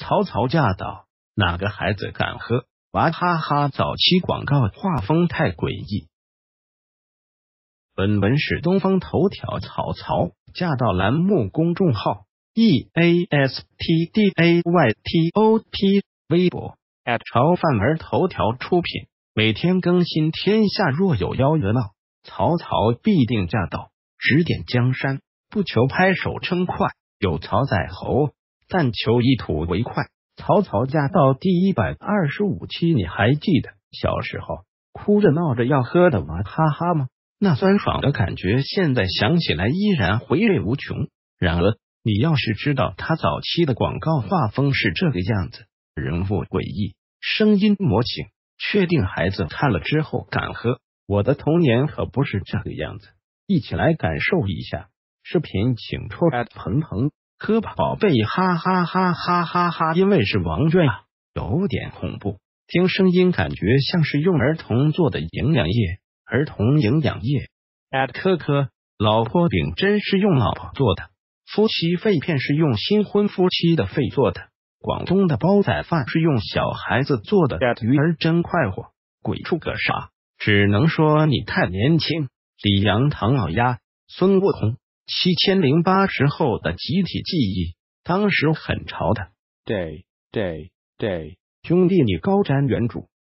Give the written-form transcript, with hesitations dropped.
曹操驾到，哪个孩子敢喝？娃哈哈！早期广告画风太诡异。本文是东方头条曹操驾到栏目公众号 EASTDAYTOP 微博潮范儿头条出品，每天更新。天下若有妖惹闹，曹操必定驾到，指点江山，不求拍手称快，有曹在侯，但求一吐为快。曹操驾到第125期，你还记得小时候哭着闹着要喝的娃哈哈吗？那酸爽的感觉，现在想起来依然回味无穷。然而，你要是知道他早期的广告画风是这个样子，人物诡异，声音魔情，确定孩子看了之后敢喝。我的童年可不是这个样子，一起来感受一下。视频请戳鹏鹏喝吧宝贝，哈哈哈哈哈哈！因为是王娟啊，有点恐怖。听声音感觉像是用儿童做的营养液，儿童营养液。科科，老婆饼真是用老婆做的，夫妻肺片是用新婚夫妻的肺做的，广东的煲仔饭是用小孩子做的，鱼儿真快活，鬼畜个啥？只能说你太年轻。李阳、唐老鸭、孙悟空。7080后的集体记忆，当时很潮的。对，兄弟，你高瞻远瞩，